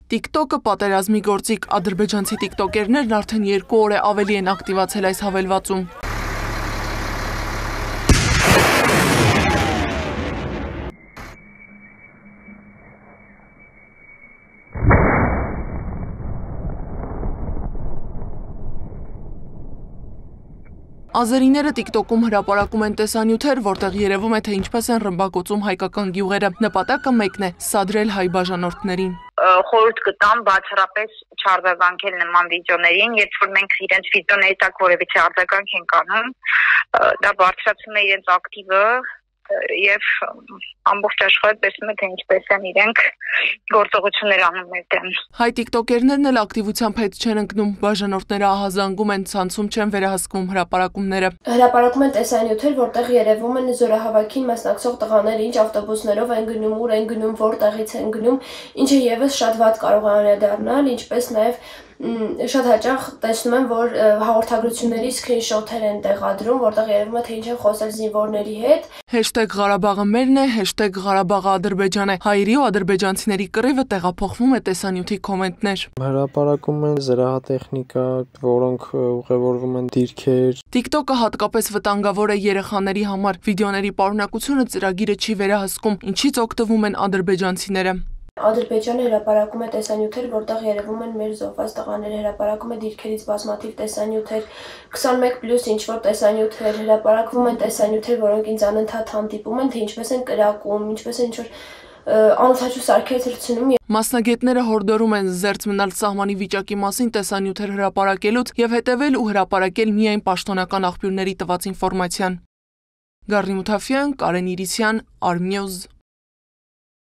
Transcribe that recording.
TikTok-ը պատերազմի գործիք, ադրբեջանցի տիկտոկերներն արդեն 2 օր է ավելի են ակտիվացել այս հավելվածում։ Ազերիները TikTok-ում հրապարակում են տեսանյութեր, որտեղ երևում է, թե ինչպես են ռմբակոծում հայկական գյուղերը։ Նպատակը մեկն է՝ սադրել հայ բաժանորդներին։ Խորհուրդ կտամ բացառապես չարձագանքել նման վիդեոներին, երբ որ մենք իրենց վիդեոների տակ որևիցե արձագանք ենք անում, դա բարձրացնում է իրենց ակտիվը եւ ամբողջ աշխարհը տեսնում է, թե ինչպես են իրենք գործողություններ անում մեր դեմ։ Հայ տիկտոկերներն էլ ակտիվությամբ հետ չեն ընկնում, բաժանորդները ահազանգում են, ցանցում չեն վերահսկվում հրապարակումները։ Հրապարակում են տեսանյութեր, որտեղ երևում են զորահավաքին մասնակցող տղաները, ինչ ավտոբուսներով են գնում, ուր են գնում, որտեղից են գնում, ինչը եւս շատ վատ կարող է անդրադառնալ, ինչպես նաեւ շատ հաճախ տեսնում եմ, որ հաղորդագրությունների սկրինշոթեր են տեղադրում, որտեղ երևում է, թե ինչ են խոսել զինվորների հետ։ #Ղարաբաղը մերն է, #Ղարաբաղը Ադրբեջան է։ Հայերի ու ադրբեջանցիների կռիվը տեղափոխվում է տեսանյութի կոմենտներ։ Հրապարակում են զրահատեխնիկա, որոնք ուղևորվում են դիրքեր։ TikTok-ը հատկապես վտանգավոր է երեխաների համար։ Վիդեոների պարունակությունը ծրագիրը չի վերահսկում, ինչից օգտվում են ադրբեջանցիները։ Ադրբեջանը հրապարակում է տեսանյութեր, որտեղ երևում են մեր զոհված տղաները, հրապարակում է դիրքերից բազմաթիվ տեսանյութեր, 21+ ինչ-որ տեսանյութեր, հրապարակվում են տեսանյութեր, որոնք ինձ անընդհատ հանդիպում են, թե ինչպես են կրակում, ինչպես են ինչ-որ անօթաչու սարքեր թռցնում։ Մասնագետները հորդորում են զերծ մնալ սահմանի վիճակի մասին տեսանյութեր հրապարակելուց եւ հետեւել ու հրապարակել միայն պաշտոնական աղբյուրների տված ինֆորմացիան։ Գառնի Մութաֆյան, Կարեն Իրիսյան, Արմնյուզ։